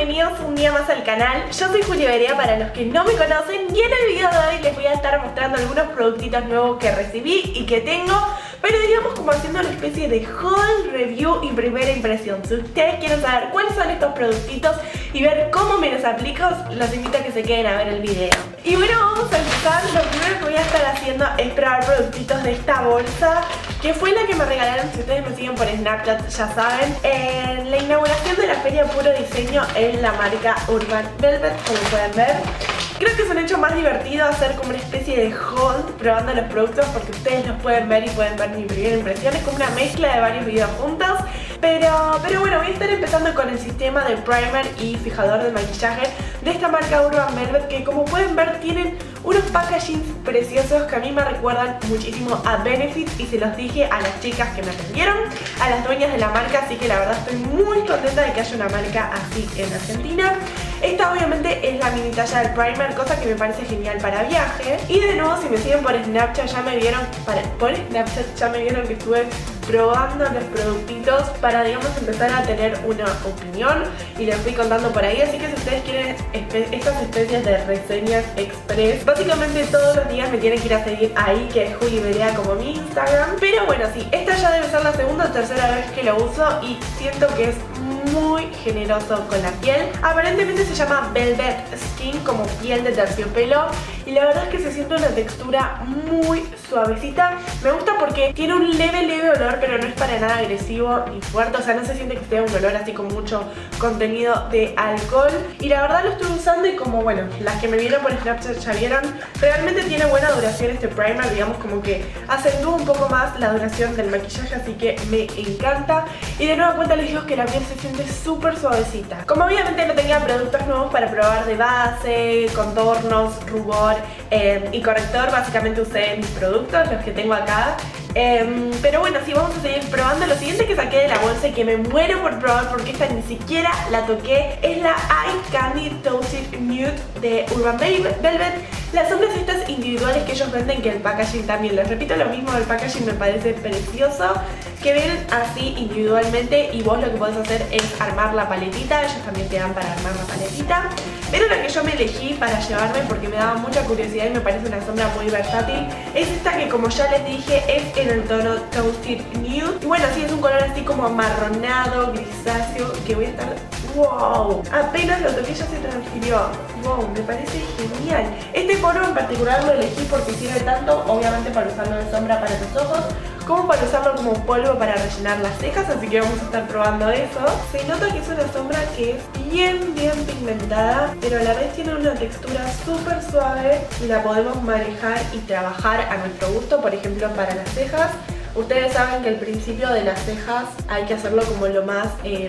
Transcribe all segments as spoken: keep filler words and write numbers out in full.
bienvenidos un día más al canal. Yo soy Juli Berea para los que no me conocen y en el video de hoy les voy a estar mostrando algunos productitos nuevos que recibí y que tengo, pero digamos como haciendo una especie de haul, review y primera impresión. Si ustedes quieren saber cuáles son estos productitos y ver cómo me los aplico, los invito a que se queden a ver el video. Y bueno, vamos a empezar. Lo primero que voy a estar haciendo es probar productitos de esta bolsa, que fue la que me regalaron, si ustedes me siguen por Snapchat ya saben, en la inauguración de la Feria Puro Diseño en la marca Urban Velvet, como pueden ver. Creo que es un hecho más divertido hacer como una especie de haul probando los productos, porque ustedes los pueden ver y pueden ver mi primera impresión. Es como una mezcla de varios videos juntos. Pero, pero bueno, voy a estar empezando con el sistema de primer y fijador de maquillaje de esta marca Urban Velvet, que como pueden ver tienen unos packagings preciosos que a mí me recuerdan muchísimo a Benefit, y se los dije a las chicas que me atendieron, a las dueñas de la marca, así que la verdad estoy muy contenta de que haya una marca así en Argentina. Esta obviamente es la mini talla del primer, cosa que me parece genial para viaje. Y de nuevo, si me siguen por Snapchat ya me vieron, para, por Snapchat ya me vieron que estuve probando los productitos para, digamos, empezar a tener una opinión, y les fui contando por ahí. Así que si ustedes quieren espe estas especies de reseñas express, básicamente todos los días me tienen que ir a seguir ahí, que es Juli Berea como mi Instagram. Pero bueno, sí, esta ya debe ser la segunda o tercera vez que lo uso y siento que es muy generoso con la piel. Aparentemente se llama Velvet Skin, como piel de terciopelo, y la verdad es que se siente una textura muy suavecita. Me gusta porque tiene un leve leve olor, pero no es para nada agresivo ni fuerte, o sea, no se siente que sea un olor así con mucho contenido de alcohol. Y la verdad lo estoy usando, y como bueno, las que me vieron por Snapchat ya vieron, realmente tiene buena duración este primer, digamos como que acentúa un poco más la duración del maquillaje, así que me encanta. Y de nueva cuenta les digo que la piel se siente súper suavecita. Como obviamente no tenía productos nuevos para probar de base, contornos, rubor eh, y corrector, básicamente usé mis productos, los que tengo acá. Eh, pero bueno, sí, vamos a seguir probando. Lo siguiente que saqué de la bolsa y que me muero por probar, porque esta ni siquiera la toqué, es la Eye Candy Toasted Nude de Urban Velvet. Las sombras estas individuales que ellos venden, que el packaging también, les repito lo mismo, el packaging me parece precioso, que vienen así individualmente, y vos lo que podés hacer es armar la paletita. Ellos también te dan para armar la paletita, pero la que yo me elegí para llevarme porque me daba mucha curiosidad y me parece una sombra muy versátil es esta, que como ya les dije es en el tono Toasted Nude. Y bueno, sí, es un color así como amarronado, grisáceo, que voy a estar... ¡wow! Apenas lo toqué ya se transfirió. ¡Wow! Me parece genial. Este polvo en particular lo elegí porque sirve tanto, obviamente, para usarlo de sombra para los ojos, como para usarlo como polvo para rellenar las cejas, así que vamos a estar probando eso. Se nota que es una sombra que es bien, bien pigmentada, pero a la vez tiene una textura súper suave y la podemos manejar y trabajar a nuestro gusto. Por ejemplo, para las cejas, ustedes saben que al principio de las cejas hay que hacerlo como lo más... Eh,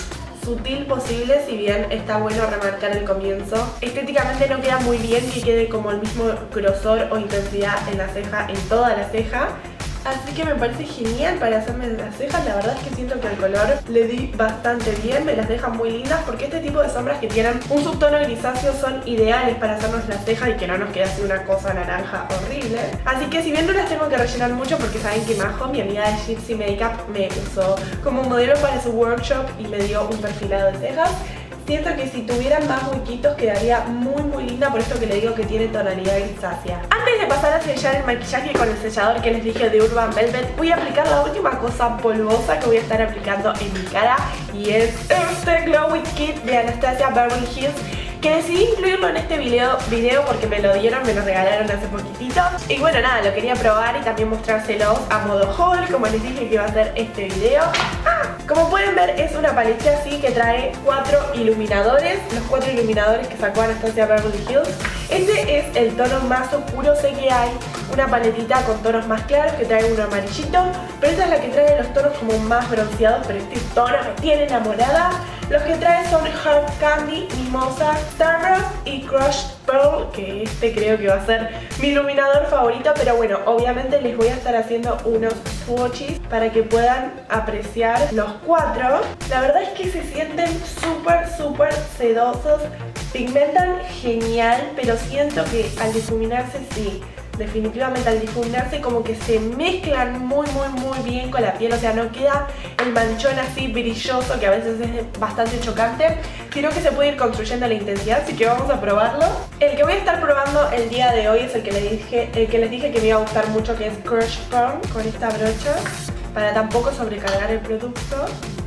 sutil posible, si bien está bueno remarcar el comienzo. Estéticamente no queda muy bien que quede como el mismo grosor o intensidad en la ceja, en toda la ceja. Así que me parece genial para hacerme las cejas. La verdad es que siento que el color le di bastante bien, me las deja muy lindas, porque este tipo de sombras que tienen un subtono grisáceo son ideales para hacernos las cejas y que no nos quede así una cosa naranja horrible. Así que si bien no las tengo que rellenar mucho, porque saben que Majo, mi amiga de Gypsy Makeup, me usó como modelo para su workshop y me dio un perfilado de cejas, siento que si tuvieran más huequitos quedaría muy muy linda, por esto que le digo que tiene tonalidad grisácea. Antes de pasar a sellar el maquillaje con el sellador que les dije de Urban Velvet, voy a aplicar la última cosa polvosa que voy a estar aplicando en mi cara, y es este Glowy Kit de Anastasia Beverly Hills, que decidí incluirlo en este video, video porque me lo dieron, me lo regalaron hace poquitito. Y bueno, nada, lo quería probar y también mostrárselos a modo haul, como les dije que iba a hacer este video. ¡Ah! Como pueden ver, es una paletita así que trae cuatro iluminadores, los cuatro iluminadores que sacó Anastasia Beverly Hills. Este es el tono más oscuro. Sé que hay una paletita con tonos más claros que trae uno amarillito, pero esta es la que trae los tonos como más bronceados, pero este tono me tiene enamorada. Los que trae son Hard Candy, Mimosa, Starburst y Crushed Pearl, que este creo que va a ser mi iluminador favorito, pero bueno, obviamente les voy a estar haciendo unos swatches para que puedan apreciar los cuatro. La verdad es que se sienten súper, súper sedosos, pigmentan genial, pero siento que al difuminarse sí, definitivamente al difuminarse como que se mezclan muy muy muy bien con la piel, o sea, no queda el manchón así brilloso que a veces es bastante chocante, sino que se puede ir construyendo la intensidad, así que vamos a probarlo. El que voy a estar probando el día de hoy es el que les dije, el que les dije que me iba a gustar mucho, que es Crush Firm, con esta brocha, para tampoco sobrecargar el producto.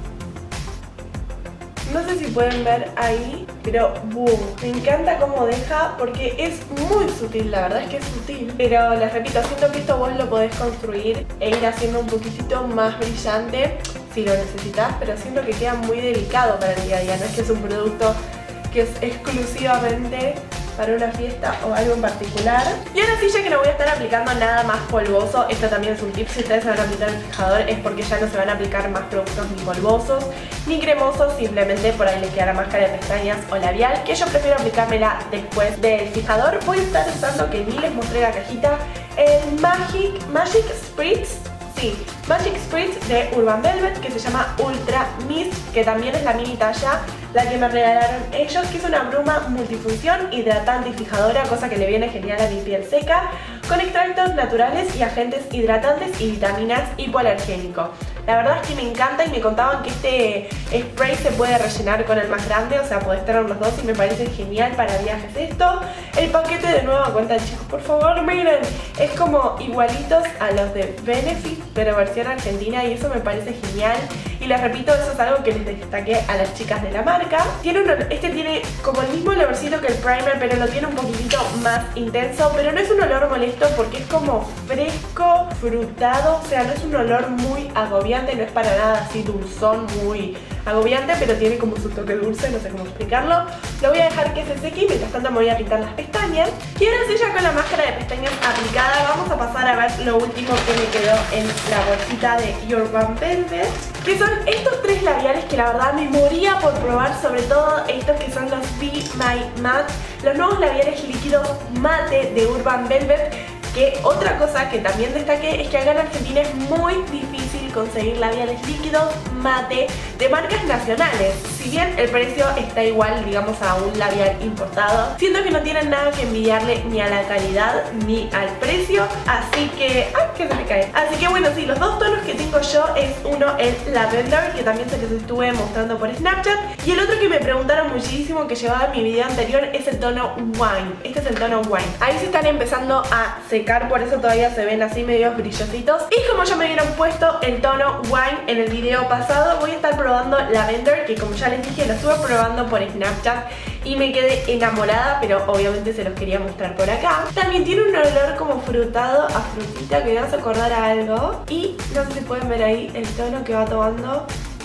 No sé si pueden ver ahí, pero boom, me encanta cómo deja porque es muy sutil, la verdad es que es sutil. Pero les repito, siento que esto vos lo podés construir e ir haciendo un poquitito más brillante si lo necesitas, pero siento que queda muy delicado para el día a día, no es que es un producto que es exclusivamente para una fiesta o algo en particular. Y ahora sí, ya que no voy a estar aplicando nada más polvoso, esto también es un tip, si ustedes se van a aplicar el fijador es porque ya no se van a aplicar más productos ni polvosos ni cremosos, simplemente por ahí les queda la máscara de pestañas o labial, que yo prefiero aplicármela después del fijador. Voy a estar usando, que ni les mostré la cajita, el Magic, Magic Spritz. Sí, Magic Spritz de Urban Velvet, que se llama Ultra Mist, que también es la mini talla, la que me regalaron ellos, que es una bruma multifunción, hidratante y fijadora, cosa que le viene genial a mi piel seca, con extractos naturales y agentes hidratantes y vitaminas hipoalergénico. La verdad es que me encanta y me contaban que este spray se puede rellenar con el más grande, o sea, podés tener los dos y me parece genial para viajes esto. El paquete, de nuevo, cuenta, chicos, por favor, miren, es como igualitos a los de Benefit, pero versión argentina, y eso me parece genial. Y les repito, eso es algo que les destaqué a las chicas de la marca. Tiene un, este tiene como el mismo olorcito que el primer, pero lo tiene un poquitito más intenso, pero no es un olor molesto porque es como fresco, frutado, o sea, no es un olor muy agobiante, no es para nada así dulzón, muy agobiante, pero tiene como su toque dulce, no sé cómo explicarlo. Lo voy a dejar que se seque y mientras tanto me voy a pintar las pestañas. Y ahora sí, ya con la máscara de pestañas aplicada, vamos a pasar a ver lo último que me quedó en la bolsita de Urban Velvet, que son estos tres labiales que la verdad me moría por probar, sobre todo estos que son los Be My Matte, los nuevos labiales líquidos mate de Urban Velvet. Que otra cosa que también destaqué es que acá en Argentina es muy difícil conseguir labiales líquidos mate de marcas nacionales. Si bien el precio está igual, digamos, a un labial importado, siento que no tienen nada que envidiarle ni a la calidad ni al precio, así que... ¡ay, que se me cae! Así que bueno, sí, los dos tonos que tengo yo es uno el Lavender, que también se los estuve mostrando por Snapchat, y el otro que me preguntaron muchísimo, que llevaba en mi video anterior, es el tono Wine. Este es el tono Wine. Ahí se están empezando a secar, por eso todavía se ven así medios brillositos. Y como ya me hubieran puesto el tono Wine en el video pasado, voy a estar probando Lavender, que como ya les dije, lo estuve probando por Snapchat y me quedé enamorada, pero obviamente se los quería mostrar por acá. También tiene un olor como frutado a frutita que me hace acordar a algo. Y no sé si pueden ver ahí el tono que va tomando.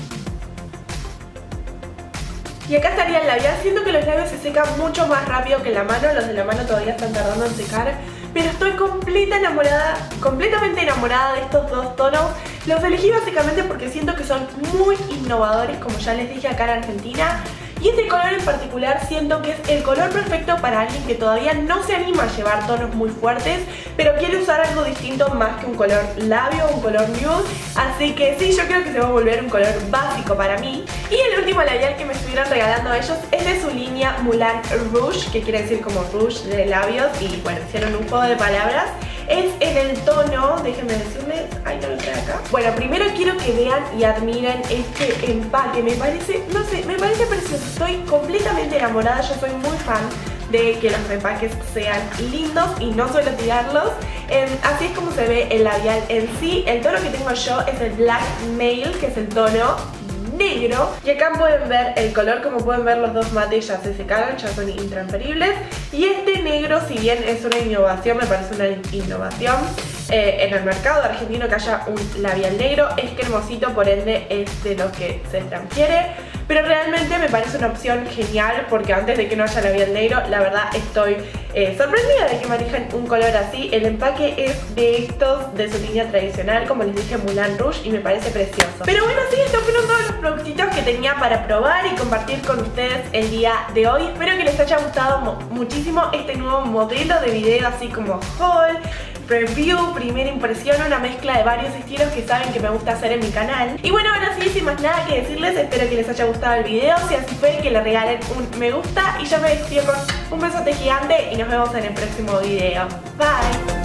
Y acá estaría el labial. Siento que los labios se secan mucho más rápido que la mano. Los de la mano todavía están tardando en secar, pero estoy completa enamorada, completamente enamorada de estos dos tonos. Los elegí básicamente porque siento que son muy innovadores, como ya les dije, acá en Argentina. Y este color en particular siento que es el color perfecto para alguien que todavía no se anima a llevar tonos muy fuertes, pero quiere usar algo distinto más que un color labio, un color nude. Así que sí, yo creo que se va a volver un color básico para mí. Y el último labial que me estuvieron regalando ellos es de su línea Moulin Rouge, que quiere decir como rouge de labios, y bueno, hicieron un juego de palabras. Es en el tono, déjenme decirles, ay, no lo trae acá. Bueno, primero quiero que vean y admiren este empaque, me parece, no sé, me parece precioso. Estoy completamente enamorada, yo soy muy fan de que los empaques sean lindos y no suelo tirarlos. Eh, así es como se ve el labial en sí. El tono que tengo yo es el Black Mail, que es el tono negro, y acá pueden ver el color. Como pueden ver, los dos mates ya se secaron, ya son intransferibles, y este negro, si bien es una innovación, me parece una innovación eh, en el mercado argentino que haya un labial negro, es cremosito, por ende es de los que se transfiere, pero realmente me parece una opción genial, porque antes de que no haya labial negro, la verdad estoy eh, sorprendida de que manejen un color así. El empaque es de estos, de su línea tradicional, como les dije, Moulin Rouge, y me parece precioso. Pero bueno, sí, estos fueron todos los productitos que tenía para probar y compartir con ustedes el día de hoy. Espero que les haya gustado muchísimo este nuevo modelo de video, así como haul, review, primera impresión, una mezcla de varios estilos que saben que me gusta hacer en mi canal. Y bueno, ahora sí, sin más nada que decirles, espero que les haya gustado el video. Si así fue, que le regalen un me gusta, y yo me despido con un besote gigante y nos vemos en el próximo video. Bye.